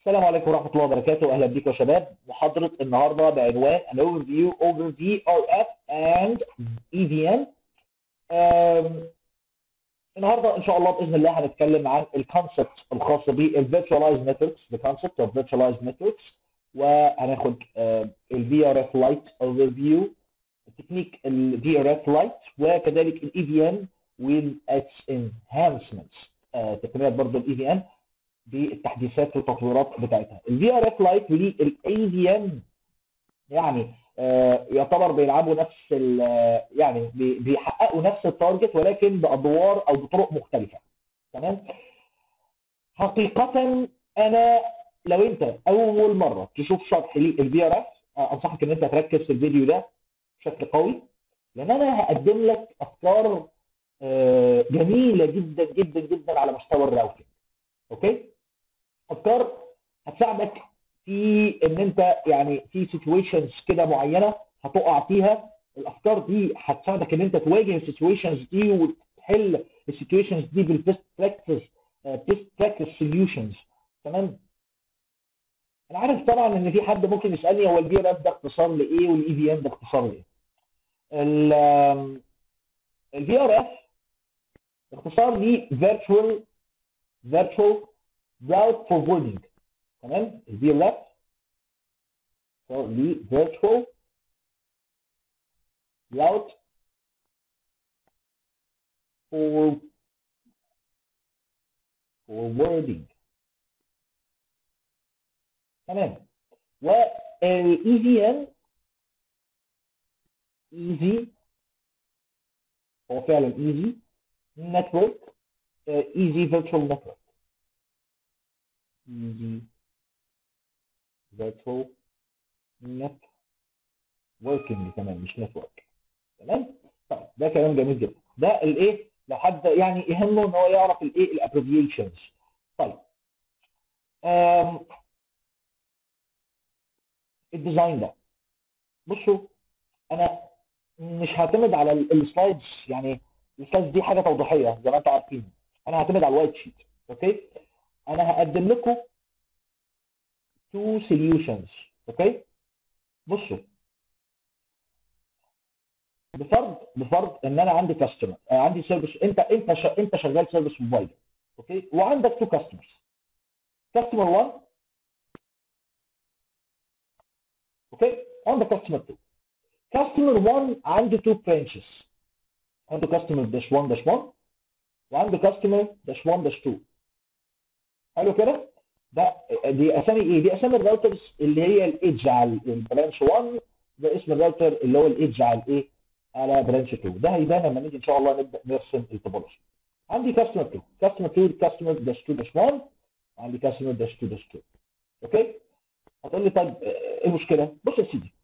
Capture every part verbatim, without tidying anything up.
السلام عليكم ورحمة الله وبركاته. أهلا بيكم يا شباب. محاضرة النهاردة بعنوان an overview over V R F and E V M. أم، النهاردة إن شاء الله بإذن الله هنتكلم عن الكونسبت الخاصة بال virtualized networks, the concept of virtualized networks، وهناخد ال V R F Lite overview، تكنيك ال V R F Lite، وكذلك ال E V M with its enhancements، أه، تقنيات برضه ال E V M بالتحديثات والتطويرات بتاعتها. ال V R F Lite وال A V M يعني آه يعتبر بيلعبوا نفس يعني بيحققوا نفس التارجت، ولكن بادوار او بطرق مختلفه. تمام. حقيقه انا لو انت اول مره تشوف شرح لل V R F، آه انصحك ان انت تركز في الفيديو ده بشكل قوي، لان انا هقدم لك افكار آه جميله جدا جدا جدا على مستوى الراوتنج. اوكي، افكار هتساعدك في ان انت يعني في سيتويشنز كده معينه هتقع فيها. الافكار دي هتساعدك ان انت تواجه السيتويشنز دي وتحل السيتويشنز دي بالبيست براكتس بيست براكتس سوليوشنز. تمام. انا عارف طبعا ان في حد ممكن يسالني هو الفي ار اف ده اختصار لايه والاي في ام ده اختصار لايه. الفي ار اف اختصار ل virtual virtual route forwarding. تمام. الفي ار اف ل virtual route for forwarding. تمام. والاي في ام easy، هو فعلا easy network، uh, easy virtual network easy virtual networking كمان، مش network. تمام. طيب ده كلام جميل جدا. ده الايه لو حد يعني يهمه ان هو يعرف الايه الابريفيشنز. طيب آم، الديزاين ده، بصوا انا مش هعتمد على السلايدز، يعني السلايدز دي حاجه توضيحيه زي ما انتم عارفين. انا هعتمد على الوايت شيت. اوكي، انا هقدم لكم تو سوليوشنز. اوكي، بصوا، بفرض بفرض ان انا عندي كاستمر، عندي سيرفيس، انت انت ش- انت شغال سيرفيس بروفايدر. اوكي، وعندك تو كاستمرز. كاستمر واحد، اوكي، عندك كاستمر اتنين. كاستمر واحد عنده تو برانشز، عنده كاستمر داش واحد داش واحد، وعنده كاستمر داش واحد داش اتنين. حلو كده. ده دي اسامي ايه؟ دي اسامي الراوترز اللي هي الايدج على البرانش واحد. ده اسم الراوتر اللي هو الايدج على الايه؟ على برانش اتنين. ده هيبان لما نيجي ان شاء الله نبدا نرسم التوبولوجي. عندي كاستمر اتنين، كاستمر اتنين، كاستمر داش اتنين داش واحد، وعندي كاستمر داش اتنين داش اتنين. اوكي، هتقول لي طيب ايه المشكله؟ بص يا سيدي،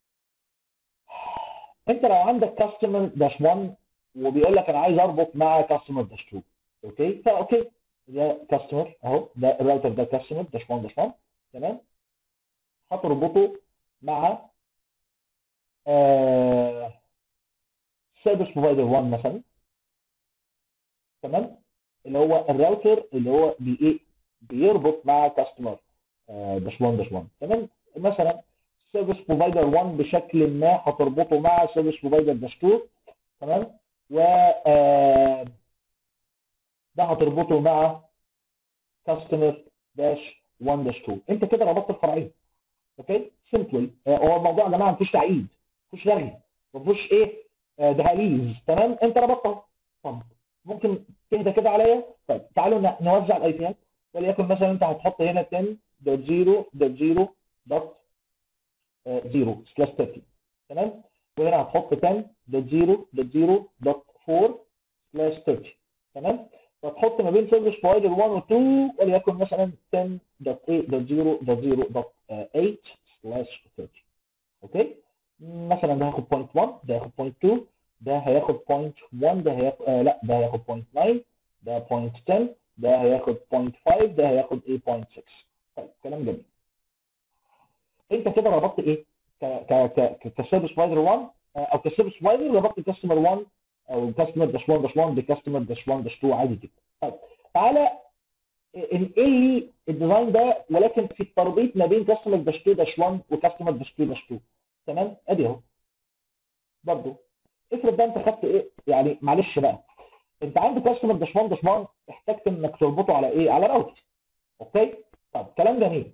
انت لو عندك كاستمر داش واحد وبيقول لك انا عايز اربط مع كاستمر داش اتنين، اوكي، فاوكي، ده كاستمر اهو، ده الراوتر ده كاستمر داش واحد داش واحد. تمام. هتربطه مع سيرفيس بروفايدر واحد مثلا. تمام. اللي هو الراوتر اللي هو بي ايه بيربط مع كاستمر داش واحد داش واحد. تمام. مثلا سيرفيس بروفايدر واحد بشكل ما هتربطه مع سيرفيس بروفايدر داش اتنين. تمام. و آه، ده هتربطه مع كاستمر داش واحد داش اتنين. انت كده ربطت الفرعين. اوكي، سمبل. هو الموضوع يا جماعه ما فيهوش تعقيد، ما فيهوش رغي، ما فيهوش ايه آه، دهاليز. تمام. انت ربطتها. طب ممكن تهدى كده عليا؟ طيب تعالوا ن- نوزع الاي بيات. وليكن مثلا انت هتحط هنا عشرة دوت صفر دوت صفر دوت صفر سلاش تلاتين. تمام. وهنا هتحط عشرة دوت صفر دوت صفر دوت اربعة سلاش تلاتين. تمام. فتحط ما بين سيرفيس بروفايدر واحد و اتنين وليكن مثلا عشرة دوت ثمانية دوت صفر دوت صفر دوت تمانية سلاش تلاتين. اوكي، مثلا ده هياخد بوينت واحد، ده هياخد بوينت اتنين، ده هياخد بوينت واحد، ده هياخد آه لا ده هياخد بوينت تسعة، ده بوينت عشرة، ده هياخد بوينت خمسة، ده هياخد ايه بوينت ستة. طيب كلام جميل. انت كده ربطت ايه؟ ك ك ك كسيرفيس بروفايدر واحد، آه، او كسيرفيس بروفايدر ربطت كاستمر واحد او كاستمر داش واحد داش واحد بكاستمر داش واحد داش اتنين عادي جدا. طيب تعالى انقل لي الديزاين ده ولكن في التربيط ما بين كاستمر داش اتنين داش واحد وكاستمر داش اتنين داش اتنين. تمام، ادي اهو. برضه افرض بقى انت خدت ايه، يعني معلش بقى، انت عندك كاستمر داش واحد داش واحد احتجت انك تربطه على ايه؟ على راوتر. اوكي، طب كلام جميل.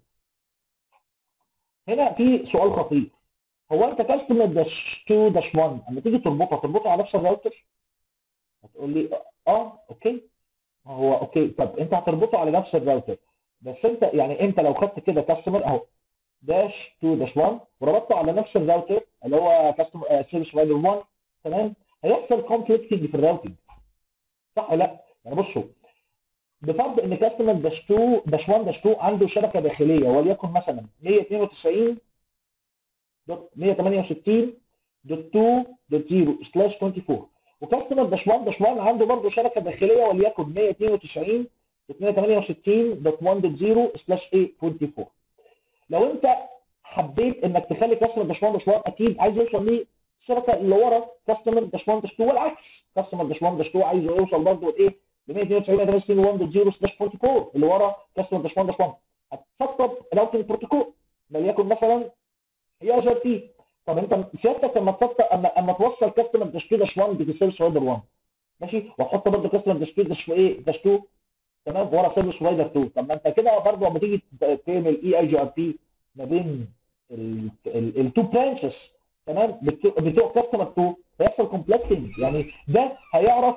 هنا في سؤال خطير، هو انت كاستمر داش اتنين داش واحد اما تيجي تربطه تربطه على نفس الراوتر؟ هتقول لي اه اوكي، هو اوكي. طب انت هتربطه على نفس الراوتر، بس انت يعني انت لو خدت كده كاستمر اهو داش اتنين داش واحد وربطته على نفس الراوتر اللي هو كاستمر سيرفيس بروفايدر واحد، تمام، هيحصل كونفليكتنج في الراوتنج، صح ولا لا؟ يعني بصوا، بفرض ان كاستمر داش اتنين داش واحد داش اتنين عنده شبكه داخليه وليكن مثلا مية واتنين وتسعين دوت مية وتمانية وستين دوت اتنين دوت صفر سلاش اربعة وعشرين، وكاستمر داش واحد داش واحد عنده برضه شبكه داخليه وليكن مية واتنين وتسعين دوت مية وتمانية وستين دوت واحد دوت صفر سلاش ايه اربعة وعشرين. لو انت حبيت انك تخلي كاستمر داش واحد داش واحد اكيد عايز يوصل للشبكه اللي ورا كاستمر داش واحد داش اتنين، والعكس كاستمر داش واحد داش اتنين عايز يوصل برضه لايه ل مية واتنين وتسعين دوت تمانية وستين دوت واحد دوت صفر سلاش اربعة وعشرين اللي ورا كاستمر داش واحد داش واحد. هتسطب راوتنج بروتوكول وليكن مثلا هي ار تي. طب انت سيادتك لما تسطب اما اما توصل كاستمر داش اتنين داش واحد بسيرفيس بروفايدر واحد، ماشي، وتحط برضه كاستمر داش اتنين داش ايه داش اتنين، تمام، ورا سيرفيس بروفايدر اتنين. طب ما انت كده برضه لما تيجي تعمل اي اي جي ار بي ما بين التو برانشز، تمام، بتوع بتوع كاستمر اتنين، هيحصل كومبلكسنج، يعني ده هيعرف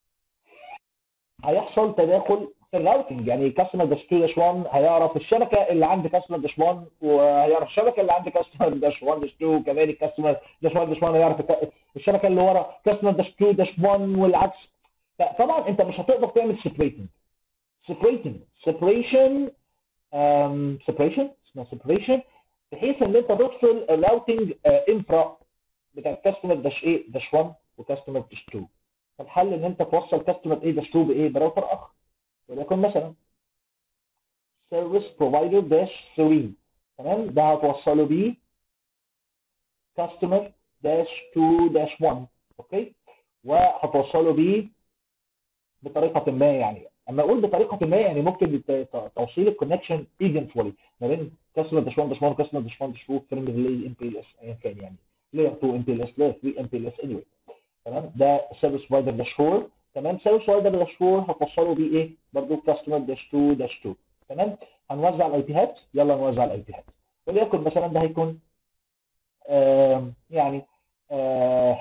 هيحصل تداخل في الراوتنج. يعني كاستمر داش اتنين داش واحد هيعرف الشبكه اللي عند كاستمر داش واحد، وهيعرف الشبكه اللي عند كاستمر داش واحد داش اتنين، وكمان الكاستمر داش واحد داش واحد هيعرف الشبكه اللي ورا كاستمر داش اتنين داش واحد والعكس. طبعا انت مش هتقدر تعمل سيبريتنج سيبريتنج سيبريشن سيبريشن اسمها سيبريشن، بحيث ان انت تفصل الراوتنج انفرا بتاع كاستمر داش ايه داش واحد وكاستمر داش اتنين. فالحل ان انت توصل كاستمر ايه داش اتنين بايه براوتر اخر، وليكن مثلا سيرفيس بروفايدر داش تلاتة، تمام، ده هتوصله بيه كاستمر داش اتنين داش واحد، اوكي، وهتوصله بيه بطريقه ما. يعني اما اقول بطريقه ما يعني ممكن توصيل الكونكشن ايفنتولي ما بين كاستمر داش واحد داش واحد وكاستمر داش واحد داش اتنين فريم ريلي ام بي ال اس ايا كان، يعني لاير اتنين ام بي ال اس لاير تلاتة ام بي ال اس اني واي، تمام. ده سيرفيس بروفايدر داش اربعة، تمام. سيرفيس بروفايدر داش اربعة هتوصله بيه ايه برضه كاستمر داش اتنين داش اتنين، تمام. هنوزع الاي بيهات، يلا نوزع الاي بيهات، وليكن مثلا ده هيكون آه يعني آه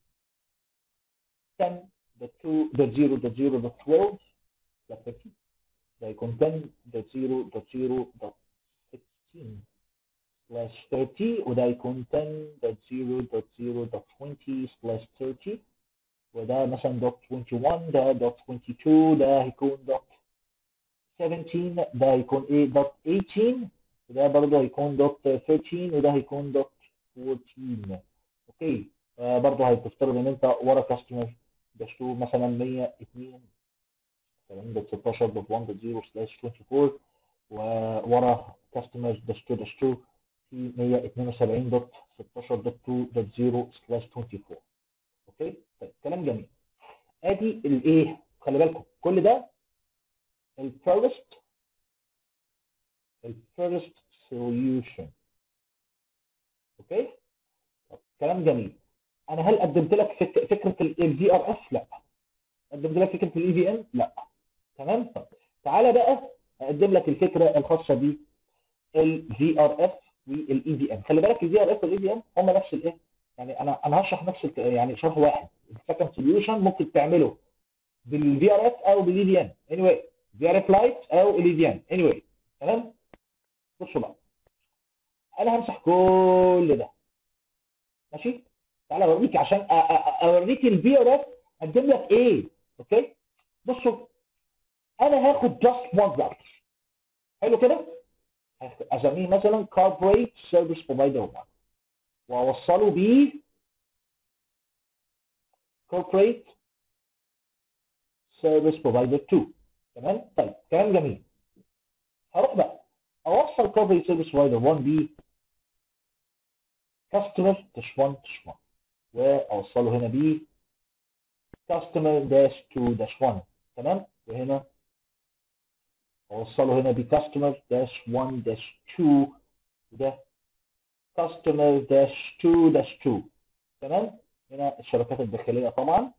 عشرة دوت اتنين دوت صفر دوت صفر دوت اتناشر ده ثلاثين، ده يكون عشرة دوت صفر دوت صفر دوت ستاشر سلاش تلاتين، وده يكون عشرة دوت صفر دوت صفر دوت عشرين سلاش تلاتين، وده مثلا دوت واحد وعشرين، ده دوت اتنين وعشرين، ده هيكون دوت سبعتاشر، ده هيكون ايه دوت تمنتاشر، وده برضه هيكون دوت تلتاشر، وده هيكون دوت اربعتاشر، اوكي. آه برضه هتفترض ان انت ورا كاستمر داش اتنين مثلا مية واتنين وسبعين دوت ستاشر دوت واحد دوت صفر سلاش اربعة وعشرين، وورا كاستمر داش اتنين داش اتنين في مية واتنين وسبعين دوت ستاشر دوت اتنين دوت صفر سلاش اربعة وعشرين، اوكي. طيب كلام جميل. ادي الايه، خلي بالكم كل ده الفيرست الفيرست سوليوشن، اوكي. طب كلام جميل. انا هل قدمت لك فك... فكره الفي ار اف؟ لا. قدمت لك فكره الاي في ام؟ لا. تمام. طب تعالى بقى اقدم لك الفكره الخاصه بالفي ار اف والاي في ام. خلي بالك الفي ار اف والاي في ام هم نفس الايه، يعني انا انا هشرح نفس الك... يعني شرح واحد. السكند سوليوشن ممكن تعمله بالفي ار اف او بالاي في ام اني واي، في ار اف لايت او الاي في ام اني واي، تمام. بصوا بقى، انا همسح كل ده، ماشي. تعالى اوريك عشان أ- أ- اوريك الفي ار اف اقدم لك ايه، اوكي. بصوا، انا هاخد جاست وان راوتر، حلو كده، اسميه مثلا كوربريت سيرفيس بروفايدر واحد، واوصله بيه كوربريت سيرفيس بروفايدر اتنين، تمام. طيب كلام جميل. هروح بقى اوصل كوربريت سيرفيس بروفايدر واحد بيه كاستمر داش واحد داش واحد، واوصله هنا بيه كاستمر داش اتنين داش واحد، تمام. وهنا اوصله هنا بكاستمر داش واحد داش اتنين، وده كاستمر داش اتنين داش اتنين. تمام. هنا الشبكات الداخليه طبعا.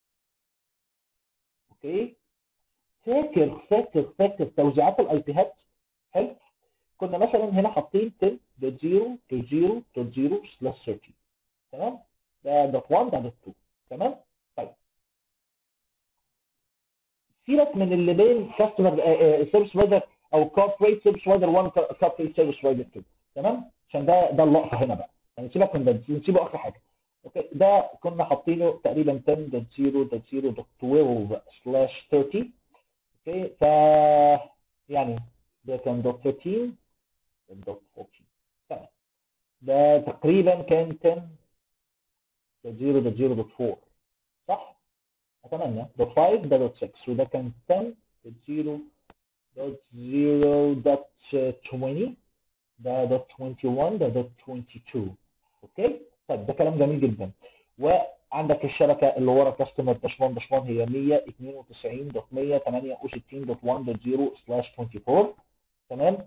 اوكي. فاكر فاكر فاكر توزيعات الاي بيهات. حلو. كنا مثلا هنا حاطين عشرة دوت صفر دوت صفر دوت صفر سلاش ثلاثين. تمام. ده دوت واحد ده دوت اتنين. تمام. طيب سيبك من اللي بين كاستمر سيرفيس بروفايدر او كوربريت سيرفيس بروفايدر واحد كوربريت سيرفيس بروفايدر اتنين. تمام. عشان ده ده اللقطه هنا بقى، يعني سيبك من ده، نسيبه اخر حاجه. اوكي. ده كنا حاطينه تقريبا عشرة دوت صفر دوت صفر دوت اتناشر سلاش ثلاثين. اوكي. ف يعني ده كان دوت تلتاشر دوت اربعتاشر. تمام. ده تقريبا كان عشرة دوت صفر دوت صفر دوت اربعة. صح؟ اتمنى. دوت خمسة ده دوت ستة، وده كان عشرة دوت صفر دوت صفر دوت عشرين، ده دوت واحد وعشرين، ده دوت اتنين. اوكي. طيب ده كلام جميل جدا. وعندك الشبكه اللي ورا كاستمر داش واحد داش واحد هي مية اتنين وتسعين دوت مية تمانية وستين دوت واحد دوت صفر سلاش اربعة وعشرين. تمام.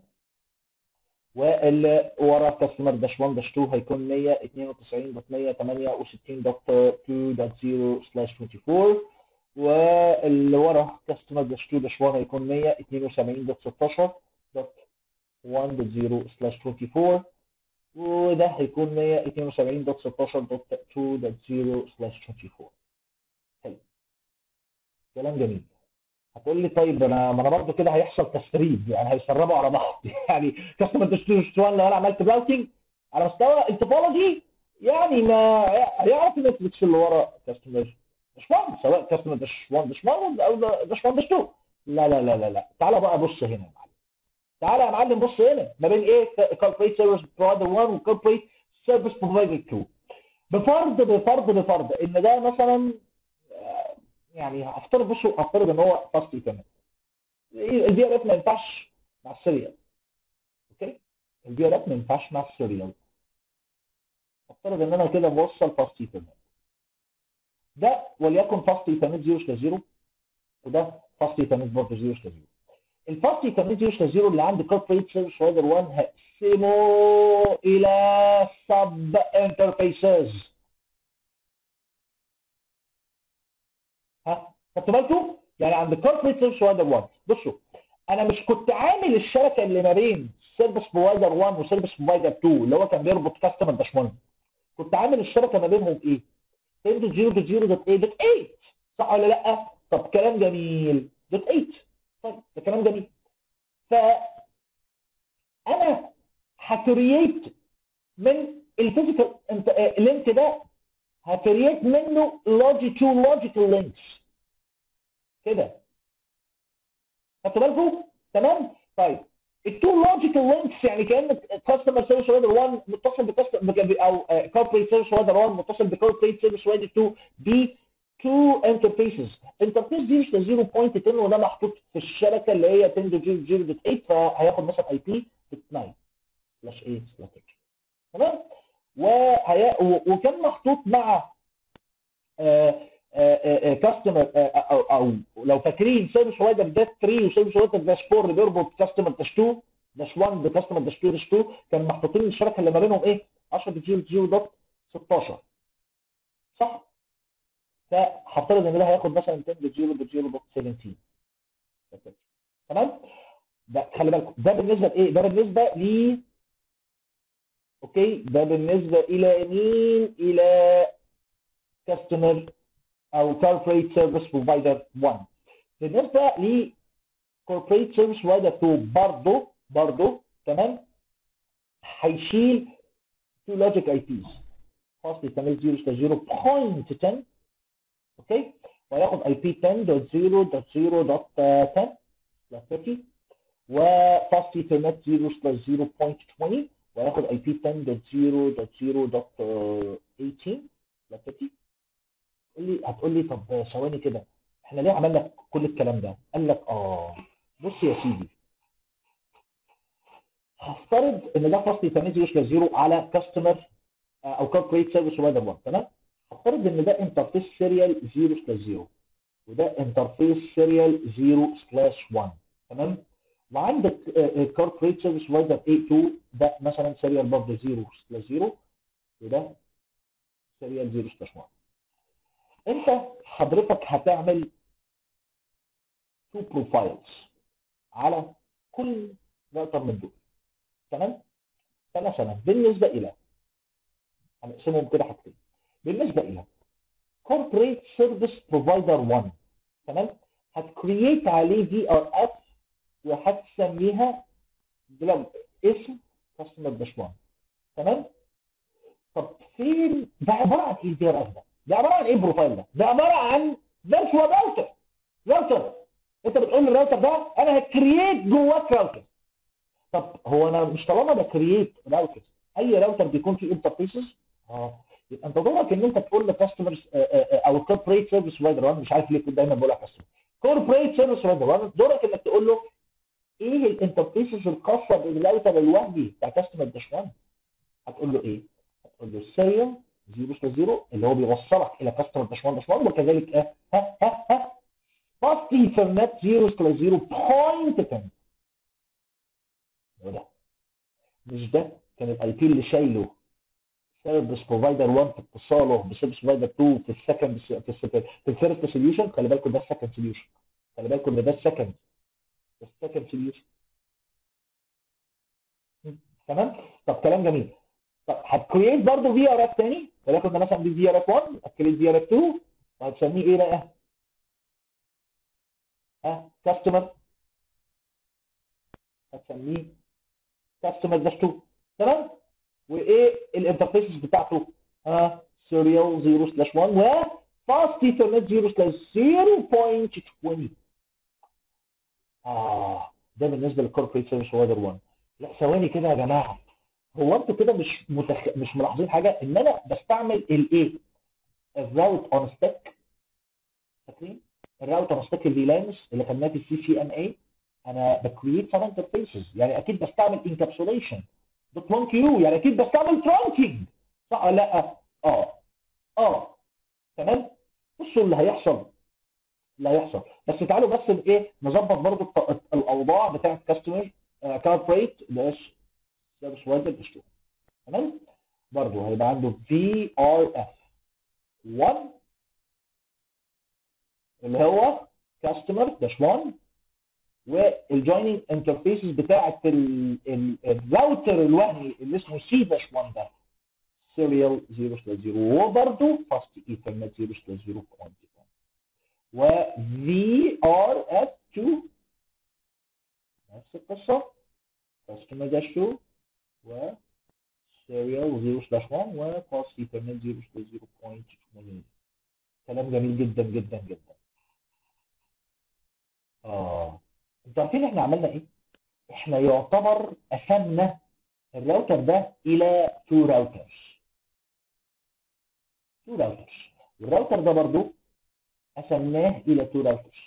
واللي ورا كاستمر داش واحد داش اتنين هيكون مية اتنين وتسعين دوت مية تمانية وستين دوت اتنين دوت صفر سلاش اربعة وعشرين. واللي ورا كاستمر داش اتنين داش واحد هيكون مية اتنين وسبعين دوت ستاشر دوت واحد دوت صفر سلاش اربعة وعشرين. وده هيكون مية اتنين وسبعين دوت ستاشر دوت اتنين دوت صفر سلاش اربعة وعشرين. حلو. كلام جميل. هتقول لي طيب انا ما انا برضه كده هيحصل تسريب، يعني هيسربوا على بعض. يعني كاستمر داش واحد لو انا عملت براوتنج على مستوى التوبولوجي، يعني ما هيعرف النتوركس اللي ورا كاستمر داش واحد، سواء كاستمر داش واحد داش واحد او داش واحد داش اتنين. لا لا لا لا لا. تعالى بقى بص هنا يا معلم. تعالى يا معلم بص هنا ما بين ايه كوربريت سيرفيس بروفايدر واحد وكوربريت سيرفيس بروفايدر اتنين. بفرض بفرض بفرض ان ده مثلا آه، يعني هفترض بصوا هفترض ان هو فاست ايثرنت. البي ار اف ما ينفعش مع السيريال. اوكي. البي ار اف ما ينفعش مع السيريال. افترض ان انا كده موصل فاست ايثرنت، ده وليكن فاست ايثرنت صفر صفر، وده فاست ايثرنت برضه صفر صفر. الفاست ايثرنت صفر صفر اللي عند كوربريت سيرفيس بروفايدر واحد هقسمه الى سب انترفيسز. ها خدتوا بالكم؟ يعني عند كوربريت سيرفيس بروفايدر واحد بصوا، انا مش كنت عامل الشبكه اللي ما بين سيرفيس بروفايدر واحد وسيرفيس بروفايدر اتنين اللي هو كان بيربط كاستمر داش واحد، كنت عامل الشبكه ما بينهم ايه؟ عشرة دوت صفر دوت صفر دوت تمانية دوت تمانية. صح ولا لا؟ طب كلام جميل. دوت تمانية. طيب ده كلام جميل. فانا هكرييت من الفيزيكال لينك ده، هكرييت منه لوجيكال لوجيكال لينكس كده. خدتوا بالكم؟ تمام؟ طيب التو لوجيكال لينكس يعني كان كاستمر سيرفيس بروفايدر واحد متصل بكاستمر او كوربريت سيرفيس بروفايدر واحد متصل بكوربريت سيرفيس بروفايدر اتنين ب تو انترفيسز. انترفيس دي مش صفر فاصلة عشرة وده محطوط في الشبكه اللي هي عشرة دوت صفر دوت تمانية، فهياخد مثلا اي بي تسعة سلاش تمانية سلاش اتناشر. تمام. وهي... وكان محطوط مع كاستمر او او لو فاكرين سيرفيس بروفايدر داش تلاتة وسيرفيس بروفايدر داش اربعة اللي بيربط كاستمر داش اتنين داش واحد بكاستمر داش اتنين داش اتنين، كان محطوطين الشبكه اللي ما بينهم ايه؟ عشرة دوت صفر صفر دوت ستاشر. صح؟ فهفترض ان ده هياخد مثلا عشرة دوت صفر دوت صفر دوت سبعتاشر. تمام؟ ده خلي بالكم ده بالنسبه لايه؟ ده بالنسبه ل اوكي ده بالنسبه الى مين؟ الى كاستمر او كوربريت سيرفيس بروفايدر واحد. بالنسبه ل كوربريت سيرفيس بروفايدر اتنين برضه برضه تمام، هيشيل تو لوجيك اي بيز خاص بالتمييز صفر صفر بوينت عشرة. اوكي. وهياخد اي بي عشرة دوت صفر دوت صفر دوت عشرة ثلاثين، وفاست ايثرنت صفر سلاش صفر بوينت عشرين وهياخد اي بي عشرة دوت صفر دوت صفر دوت تمنتاشر ثلاثين. تقول لي هتقول لي طب ثواني كده، احنا ليه عملنا كل الكلام ده؟ قال لك اه بص يا سيدي، هفترض ان ده فاست ايثرنت صفر سلاش صفر على كاستمر او كوربريت سيرفيس بروفايدر واحد. تمام. هفترض ان ده انترفيس سيريال صفر سلاش صفر وده انترفيس سيريال صفر سلاش واحد. تمام. وعندك كوربريت سيرفيس بروفايدر إيه اتنين ده مثلا سيريال برضه صفر سلاش صفر، وده سيريال صفر سلاش واحد. انت حضرتك هتعمل تو بروفايلز على كل راوتر من دول، تمام؟ فمثلا بالنسبه الى، هنقسمهم كده حاجتين. بالنسبه الى كوربريت سيرفيس بروفايدر واحد، تمام؟ هتكريت عليه في ار اف وهتسميها بلغ اسم كاستمر داش واحد، تمام؟ طب فين ده؟ عباره عن ايه الفي ار اف ده؟ ده عباره عن ايه البروفايل ده؟ ده عباره عن فيرتشوال راوتر. راوتر انت بتقول للراوتر ده انا هكريت جواك راوتر. طب هو انا مش طالما بكريت راوتر، اي راوتر بيكون فيه انترفيسز، اه يبقى انت دورك ان انت تقول لكاستمرز او الكوربريت سيرفيس بروفايدر واحد، مش عارف ليه كنت دايما بقولها كاستمر كوربريت سيرفيس بروفايدر واحد، دورك انك تقول له ايه الانترفيسز الخاصه بالراوتر الوهمي بتاع كاستمر داش واحد. هتقول له ايه؟ هتقول له السيريال صفر سلاش صفر اللي هو بيوصلك الى كاستمر داش واحد داش واحد، وكذلك اه ها ها ها باست ايثرنت صفر سلاش صفر بوينت عشرة. وده مش ده كان الاي بي اللي شايله سيرفيس بروفايدر واحد في اتصاله بسيرفيس بروفايدر اتنين في السكند في السكند في الفيرست سوليوشن؟ خلي بالكم ده السكند سوليوشن، خلي بالكم ان ده السكند السكند سوليوشن. تمام؟ طب كلام جميل. طب هتكريت برضه في ار اف تاني، ولكن ده مثلا دي في ار اف واحد، هتكريت في ار اف اتنين، وهتسميه ايه بقى؟ ها كاستمر، هتسميه كاستمر داش اتنين، تمام؟ وايه الانترفيسز بتاعته؟ ها سيريال صفر سلاش واحد و فاست ايثرنت صفر سلاش صفر بوينت عشرين. اه ده بالنسبه للكوربريت سيرفيس بروفايدر واحد. لا ثواني كده يا جماعه، هو انتوا كده مش متخ... مش ملاحظين حاجه؟ ان انا بستعمل الايه؟ الراوت اون ستيك، فاكرين؟ الراوت اون ستيك الفيلانس اللي خدناه في السي سي ان اي. انا بكريت سب انترفيسز، يعني اكيد بستعمل انكابسوليشن دوت واحد كيو، يعني اكيد بستعمل ترانكينج، صح ولا لا؟ اه اه تمام. بصوا اللي هيحصل، اللي هيحصل بس تعالوا بس ايه نظبط برضو الط- الاوضاع بتاعت كاستمر كاربريت ده سيرفيس بروفايدر اشتغل، تمام؟ برضو هيبقى عنده في ار اف واحد اللي هو كاستمر داش واحد، والجويننج انترفيسز بتاعت الراوتر الوهمي اللي اسمه سي داش واحد ده سيريال صفر سلاش صفر، وبرضه فاست ايثرنت صفر سلاش صفر بوينت عشرة، و في ار اف اتنين نفس القصه كاستمر داش اتنين و سيريال صفر سلاش واحد وفاست ايثرنت صفر سلاش صفر بوينت ثمانين. كلام جميل جدا جدا جدا. اه انتوا عارفين احنا عملنا ايه؟ احنا يعتبر قسمنا الراوتر ده الى تو راوترز، تو راوترز، والراوتر ده برضو قسمناه الى تو راوترز.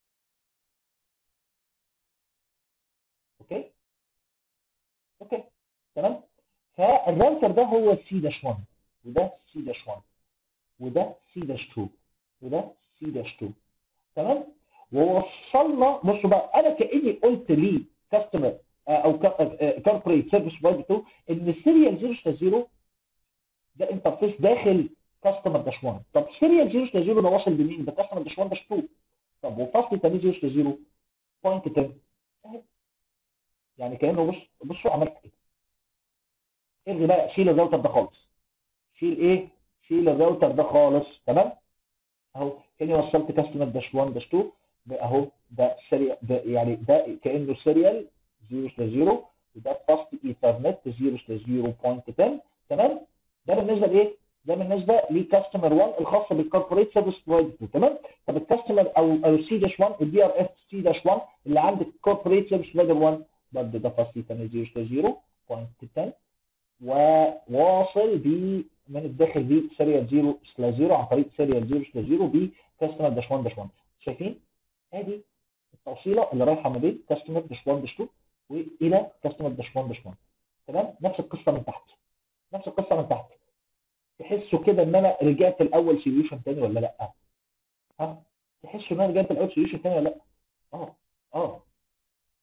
اوكي اوكي تمام. فالراوتر ده هو سي داش واحد، وده سي داش واحد، وده سي داش اتنين، وده سي داش اتنين، تمام؟ ووصلنا، بصوا بقى انا كاني قلت لي كاستمر او كوربريت سيرفيس بروفايدر اتنين ان السيريال صفر صفر ده انترفيس داخل كاستمر داش واحد. طب سيريال صفر صفر ده واصل بمين؟ ده كاستمر داش واحد داش اتنين. طب وفصل تاني صفر صفر بوينت عشرة اهي. يعني كانه بص بصوا عملت ايه؟ الغي بقى، شيل الراوتر ده خالص، شيل ايه؟ شيل الراوتر ده خالص، تمام؟ اهو كاني وصلت كاستمر داش واحد داش اتنين اهو، ده سريع ده، يعني ده كانه سيريال صفر سلاش صفر، وده فاست ايثرنت صفر سلاش صفر بوينت عشرة، تمام؟ ده بالنسبه لايه؟ ده بالنسبه لكاستمر واحد الخاصه بالكوربوريت سيرفيس بروفايدر، تمام؟ طب الكاستمر او او سي داش واحد البي ار اف سي داش واحد اللي عندك كوربوريت سيرفيس بروفايدر واحد برضه ده فاست ايثرنت صفر سلاش صفر بوينت عشرة، وواصل ب من الداخل ب سيريال صفر سلاش صفر عن طريق سيريال صفر سلاش صفر بكاستمر داش واحد داش واحد. شايفين؟ ادي التوصيله اللي رايحه ما بين كاستمر داش واحد داش اتنين والى كاستمر داش واحد داش واحد، تمام؟ نفس القصه من تحت، نفس القصه من تحت. تحسوا كده ان انا رجعت الاول سوليوشن تاني ولا لا؟ ها؟ تحسوا ان انا رجعت الاول سوليوشن تاني ولا لا؟ اه اه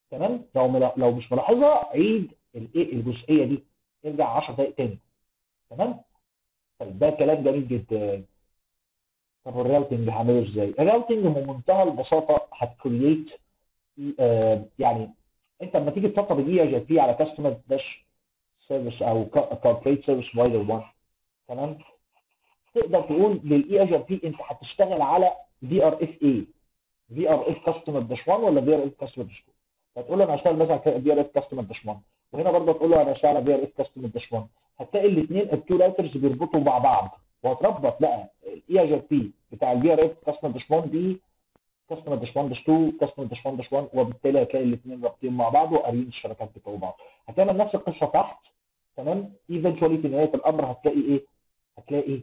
تمام؟ لو ملا- لو مش ملاحظها عيد الايه الجزئيه دي، ارجع عشر دقائق تاني. تمام؟ طيب ده كلام جميل جدا. طب الراوتنج هعمله ازاي؟ الراوتنج بمنتهى البساطه هتكريت آه يعني انت لما تيجي تسطب الاي اي جي بي على كاستمر داش سيرفيس او كوربريت سيرفيس بروفايدر واحد، تمام؟ تقدر تقول للاي اي جي بي انت هتشتغل على في ار اف اي، في ار اف كاستمر داش واحد ولا في ار اف كاستمر داش اتنين. فتقول له انا هشتغل مثلا في ار اف كاستمر داش واحد، وهنا برضه تقول له انا هشتغل على في ار اف كاستمر داش واحد. هتلاقي الاثنين التو راوترز بيربطوا مع بعض، وهتربط بقى الاي اي جي بي بتاع الفي ار اف كاستمر داش واحد دي كاستمر داش واحد داش اتنين كاستمر داش واحد داش واحد، وبالتالي هتلاقي الاثنين رابطين مع بعض وقاريين الشبكات بتوع بعض. هتعمل نفس القصه تحت. تمام؟ ايفنتشوالي في نهايه الامر هتلاقي ايه؟ هتلاقي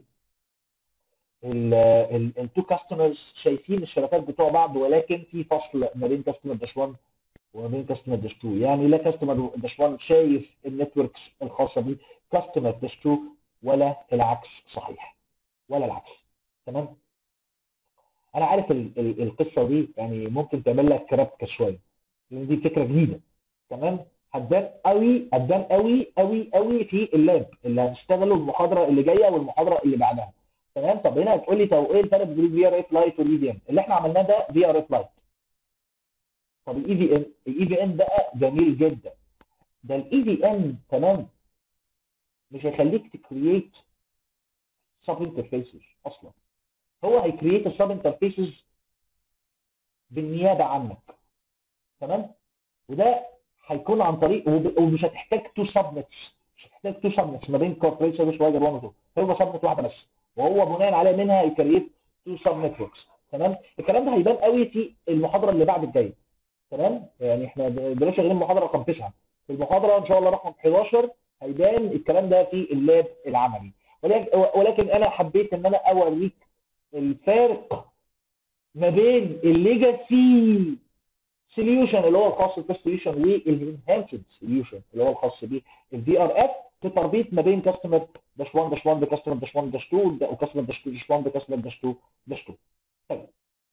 التو كاستمرز شايفين الشبكات بتوع بعض، ولكن في فصل ما بين كاستمر داش واحد وما بين كاستمر داش اتنين. يعني لا كاستمر داش واحد شايف النتوركس الخاصه بيه كاستمر داش اتنين، ولا العكس صحيح، ولا العكس. تمام؟ انا عارف ال ال القصه دي يعني ممكن تعمل لك ربكه شويه، لان دي فكره جديده. تمام؟ هتبان قوي، هتبان قوي قوي قوي في اللاب اللي هتشتغله المحاضره اللي جايه والمحاضره اللي بعدها. تمام؟ طب هنا هتقول لي طب ايه الفرق بين الفي ار اف لايت والاي في ام؟ اللي احنا عملناه ده في ار اف لايت. طب الاي في ام، الاي في ام بقى جميل جدا. ده الاي في ام تمام مش هيخليك تكريت سب انترفيسز اصلا، هو هيكريت السب انترفيسز بالنيابه عنك. تمام؟ وده هيكون عن طريق وب- ومش هتحتاج تو سبنتس، مش هتحتاج تو سبنتس ما بين كوربريت سيرفيس بروفايدر واحد و اتنين، هو سبنت واحده بس، وهو بناء عليه منها هيكريت تو سب نتوركس. تمام؟ الكلام ده هيبان قوي في المحاضره اللي بعد الجايه. تمام؟ يعني احنا دلوقتي شغالين محاضره رقم تسعة، في المحاضره ان شاء الله رقم حداشر هيبان الكلام ده في اللاب العملي. ولكن ولكن انا حبيت ان انا اوريك الفارق ما بين الليجاسي سوليوشن اللي هو الخاص بالبيست سوليوشن والانهانسد سوليوشن اللي هو الخاص بالفي ار اف، في تربيط ما بين كاستمر داش واحد داش واحد بكاستمر داش واحد داش اتنين وكاستمر داش اتنين داش واحد بكاستمر داش اتنين داش اتنين. طيب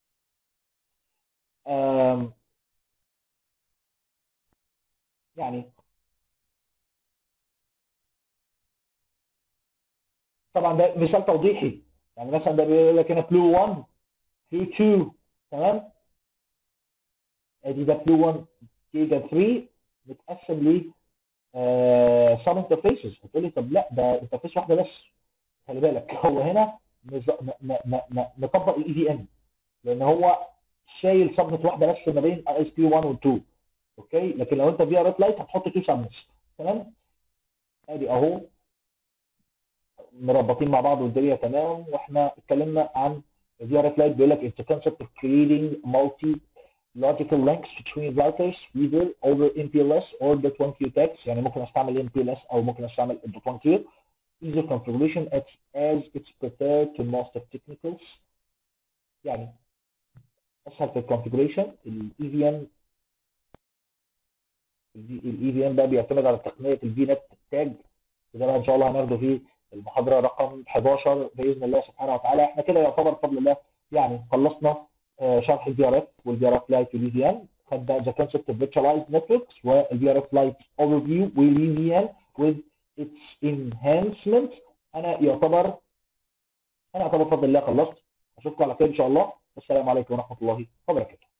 آم، يعني طبعا ده مثال توضيحي. يعني مثلا ده بيقول لك هنا فلو واحد فلو اتنين. تمام؟ ادي ده فلو واحد جيجا تلاتة متقسم ل سب انترفيسز. هتقول لي طب لا ده انترفيس واحده بس. خلي بالك هو هنا مز- م- م- م- م- مطبق الاي في ام، لان هو شايل سبنت واحده بس ما بين اي اس بي واحد و اتنين. اوكي؟ لكن لو انت في ار لايت هتحط تو سبنتس. تمام؟ ادي اهو مربطين مع بعض والدنيا تمام. واحنا اتكلمنا عن في ار لايت بيقول لك it's a concept of creating multi logical links between routers either over M P L S or dot one Q text. يعني ممكن استعمل M P L S او ممكن استعمل dot one Q. easy configuration as, as it's prepared to most of technicals. يعني اسهل في الكونفجريشن. الاي في ام الاي في ام بقى بيعتمد على تقنيه الفي نت تاج، وده بقى ان شاء الله هناخده في المحاضره رقم حداشر باذن الله سبحانه وتعالى. احنا كده يعتبر بفضل الله يعني خلصنا آه، شرح الفي ار اف والفي ار اف لايت والاي في ام. خدنا ذا كونسبت اوف فيرتشواليزد نتوركس والفي ار اف لايت اوفر فيو والاي في ام with its enhancement. انا يعتبر انا يعتبر بفضل الله خلصت. اشوفكم على خير ان شاء الله. السلام عليكم ورحمه الله وبركاته.